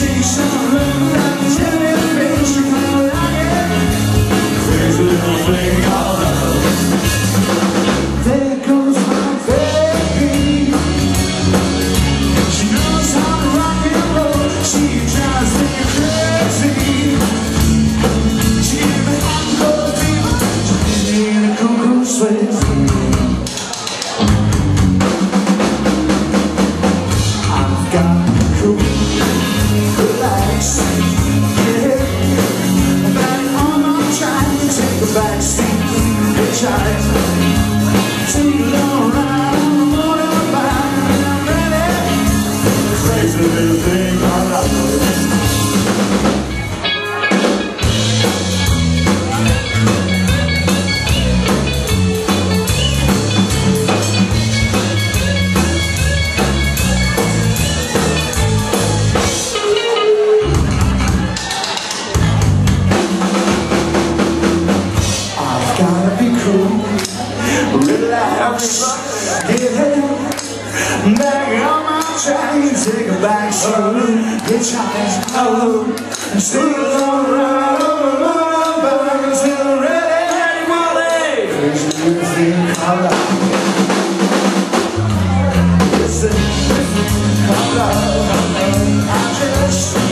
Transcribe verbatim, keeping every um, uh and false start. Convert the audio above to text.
take some love like a jellyfish. You kinda like it, crazy little thing I love. There goes my baby. She knows how to rock and roll. She drives me crazy. She gave me hot and cold fever. She put me in a cuckoo sweat. I've got cool, relax, yeah. Back on my track, take a back seat, hitchhike. Take a long ride on the motorbike, and I'm ready. Crazy little thing I love. Gotta be cool, relax, get back on my track, take a back seat, hitchhike, oh, and still don't run over back until I'm ready, ready, Wally. Crazy little thing I love. Listen, I love, I just